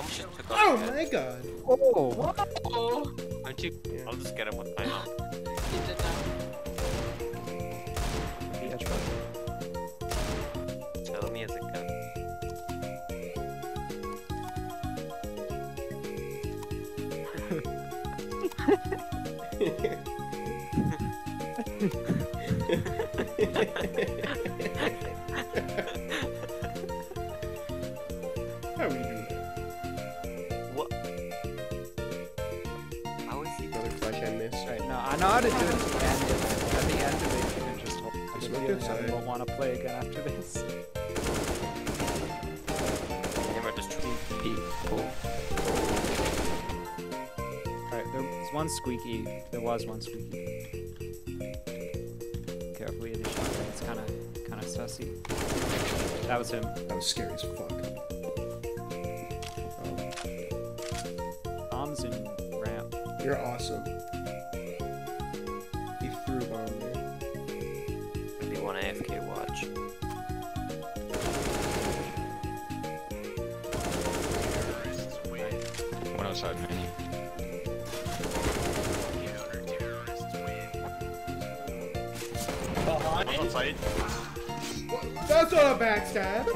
Shit took off Oh his my head. god. Oh! Oh, Aren't you? I'll just get him with my arm. he did that. The edge button. Tell me as a gun. How would you do that? What? How is he? Another flash and miss. Right, no, I know how to do it at the end. At the end of it, you can just hold. I Just get the look feeling I inside. won't want to play again after this. Never just Cool. Alright, there's one squeaky. There was one squeaky. Carefully in the shotgun. It's kind of sussy. That was him. That was scary as fuck. Oh, Bombs and ramp. you're awesome. He threw a bomb there. Maybe one AFK watch. One outside menu. Behind. One outside. That's not a backstab!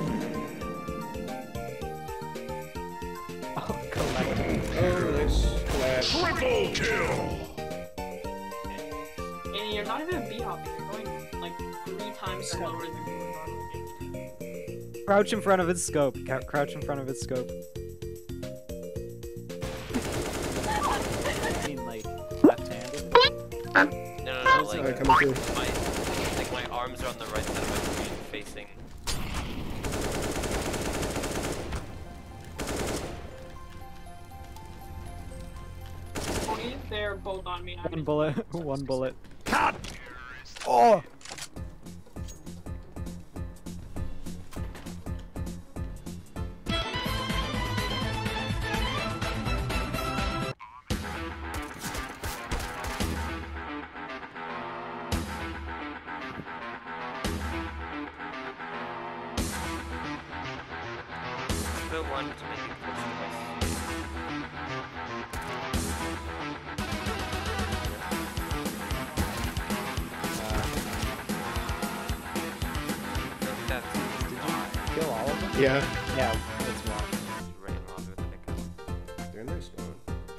Oh, collective. Oh, nice. Flash. Triple kill! And you're not even beat hopping, you're going like 3 times slower than you would normally. Crouch in front of its scope. Crouch in front of its scope. I mean, like, left-handed. No, Alright, like coming through. my arms are on the right side of my screen facing. Tony, they're both on me. One bullet. One bullet. Cut! Oh! The one to make it close to us. That's Kill all of them? Yeah, Yeah, that's one. running off with an account. they're in their spawn.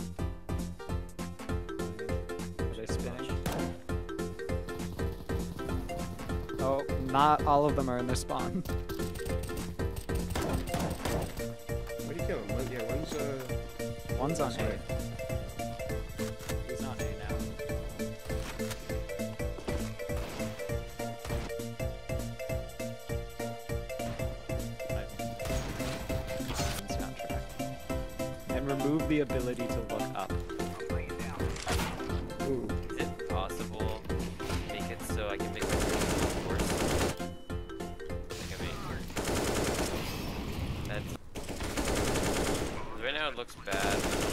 Are they spinning? Oh, not all of them are in their spawn. What do you kill him? One, yeah, One's on sorry. A. He's on A now. Soundtrack. And remove the ability to look up. Ooh. Is it possible to make it so I can make my look worse? Like I mean, that's right now it looks bad.